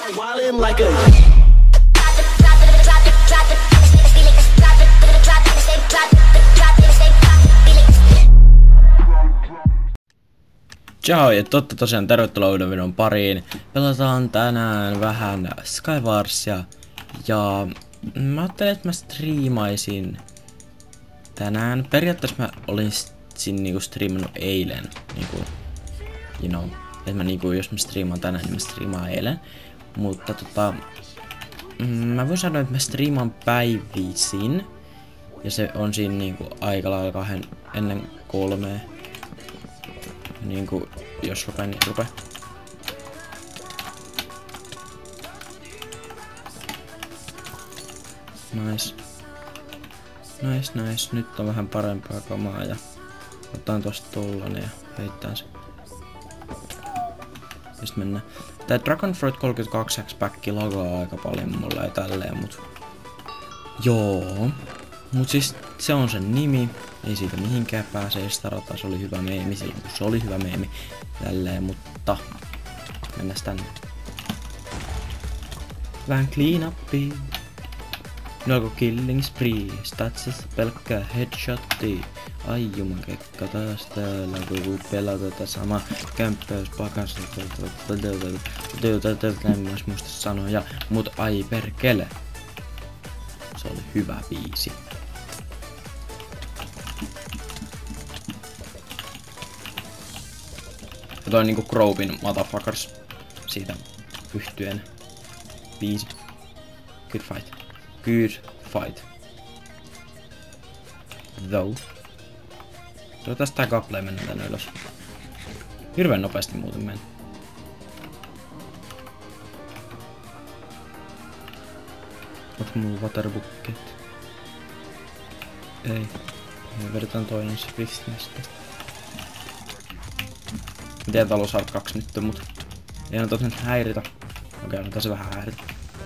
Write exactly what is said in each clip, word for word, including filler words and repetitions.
Wildin' like a Ciao ja totta tosiaan tervetuloa uuden videon pariin. Pelataan tänään vähän Skywarsia ja mä ajattelin, että mä striimaisin tänään. Periaatteessa mä olisin niinku striimannut eilen, niinku, you know, että mä niinku, jos mä striimaan tänään, niin mä striimaan eilen. Mutta tota, mä voin sanoa, että mä striimaan päivisin ja se on siinä niinku aika lailla kahden ennen kolmea. Niinku, jos rupee, niin rupee. Nice. Nice, nice. Nyt on vähän parempaa kamaa ja otan tosta tollanen ja heittään se. Ja sit mennään. Tää Dragonfruit kolmekymmentäkaksi X-Pack lagaa aika paljon mulle ja tälleen, mut joo. Mut siis se on sen nimi. Ei siitä mihinkään pääse starata, se oli hyvä meemi silloin kun se oli hyvä meemi. Tälleen, mutta mennäs tänne. Vähän clean upia. No killing spree, statsissa pelkkää headshotti. Ai jumakekka taas täällä, kun pelaa tätä samaa kämppäys pakasta. En vois muista sanoja, mut ai perkele. Se oli hyvä biisi. Ja toi on niinku Grovin Motherfuckers siitä yhtyen biisi. Good fight. Good fight. Though. Tuo tästä tää kaple mennä tänne ylös. Hirveen nopeasti muuten meni. Onko mulla waterbucket? Ei. Me vedetään toinen swiftness tästä. Mä tiedän, että alus art kaksi nyt, mut ei on tosiaan häiritä. Okei, on tässä vähän häiritä.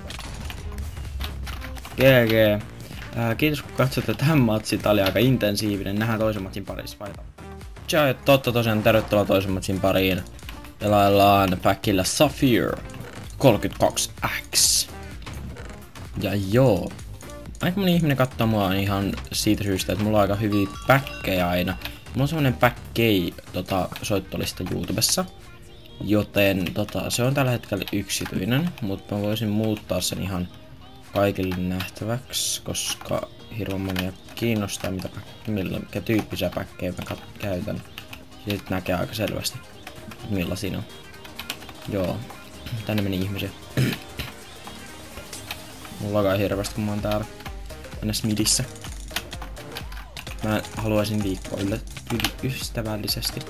G G. Ää, kiitos kun katsotte tämän matsin, tää oli aika intensiivinen. Nähdään toisen matsin parissa, vaihtaa. Ciao ja totta tosiaan tervetuloa toisen matsin pariin. Pelaillaan packillä Sapphire kolmekymmentäkaksi X. Ja joo. Aika moni ihminen katsoo mua ihan siitä syystä, että mulla on aika hyviä päkkejä aina. Mulla on semmonen päkkei tota, soittolista YouTubessa, joten tota, se on tällä hetkellä yksityinen, mutta mä voisin muuttaa sen ihan kaikille nähtäväksi, koska hirveän monia kiinnostaa mitä millä, mikä tyyppisiä päkkejä mä käytän. Ja sit näkee aika selvästi, millaisia on. Joo, tänne meni ihmisiä. Mulla lagaa hirveästi kun mä oon täällä tänne midissä. Mä haluaisin liikkua yllä ystävällisesti.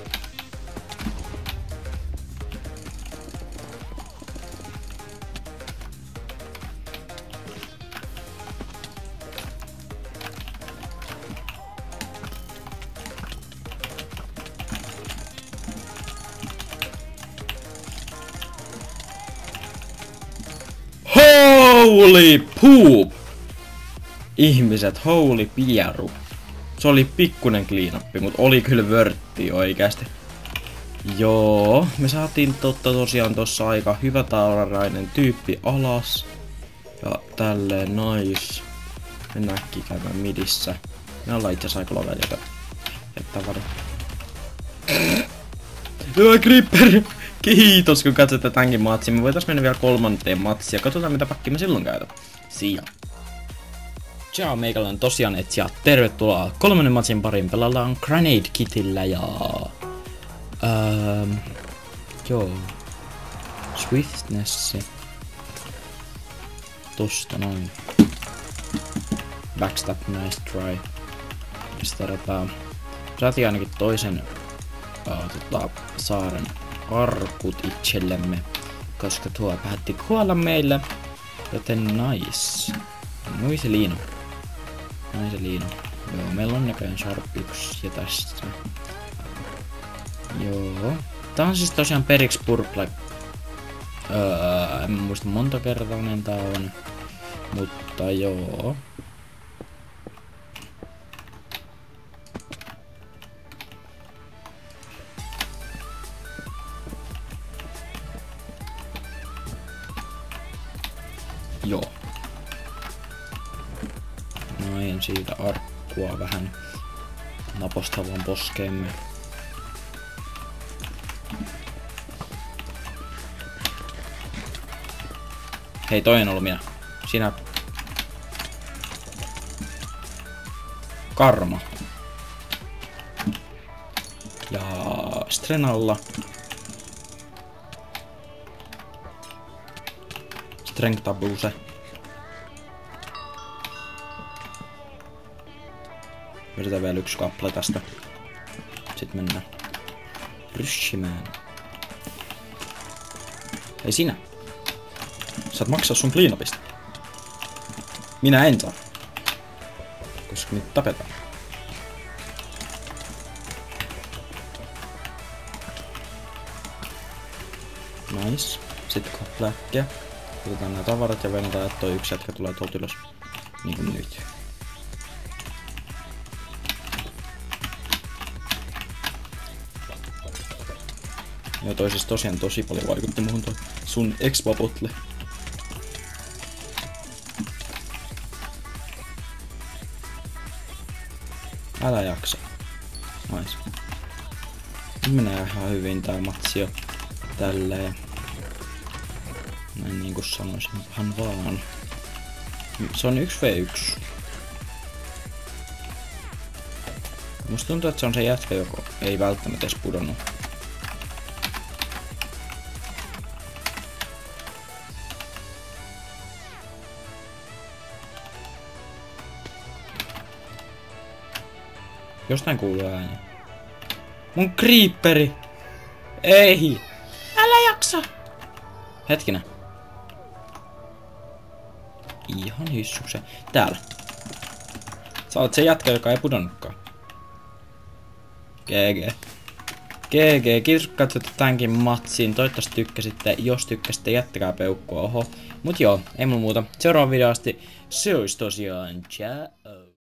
Holy poop! Ihmiset, holy pieru. Se oli pikkunen cleanuppi, mut oli kyllä vörtti oikeasti. Joo, me saatiin totta tosiaan tossa aika hyvä taurarainen tyyppi alas. Ja tälleen nice. Mennään äkkiä käymään midissä. Me ollaan itse asiassa aika lovea, joten jättää varo. Joo, Creeper! Kiitos kun katsotte tämänkin matsin. Me voitais mennä vielä kolmanteen matsiin ja katsotaan mitä pakkia mä silloin käytän. See ya. Ciao, meikällä on tosiaan et ja tervetuloa kolmannen matsin pariin. Pelaillaan Grenade Kitillä ja öö, joo, Swiftness tosta noin. Backstab, nice try. Ja sitten otetaan, saatiin ainakin toisen uh, tota, saaren arkut itsellemme, koska tuo päätti kuolla meille, joten nice. Noise liino. Noise liino. Joo, meillä on näköjään Sharp yksi ja tässä. Joo. Tää on siis tosiaan periksi purple. Öö, en muista monta kertainen tää on. Mutta joo. Joo. Noin, siitä arkkua vähän napostavan poskeemme. Hei, toinen ollut minä. Sinä... Karma. Ja Strenalla. Strength abuse. Vedetään vielä yksi kappale tästä. Sitten mennään ryshimään. Ei sinä. Saat maksaa sun cleanupista. Minä en saa. Koska niitä tapetaan. Nice. Sitten kappaleäkkiä. Otetaan nämä tavarat ja venetään, että toi yksi jätkä tulee tuolta ylös. Niin kuin nyt. Ja toi siis tosiaan tosi paljon vaikutti muhun toi sun ex-vapotle. Älä jaksa. Nice. Nyt menee ihan hyvin tää matsi jo. Tälleen. Näin niinku sanoisin vähän vaan. Se on yksi vastaan yksi. Musta tuntuu, että se on se jätkä, joka ei välttämättä edes pudonnut. Jostain kuuluu ääni. Mun creeperi! Ei! Älä jaksa! Hetkinen. Ihan hissukse. Täällä. Sä oot se jätkä, joka ei pudonnutkaan. G G. G G. Kiitos kun katsoitte tämänkin matsin. Toivottavasti tykkäsitte. Jos tykkäsitte, jättäkää peukkua. Oho. Mut joo, ei mulla muuta. Seuraavan video asti. Se olisi tosiaan ciao.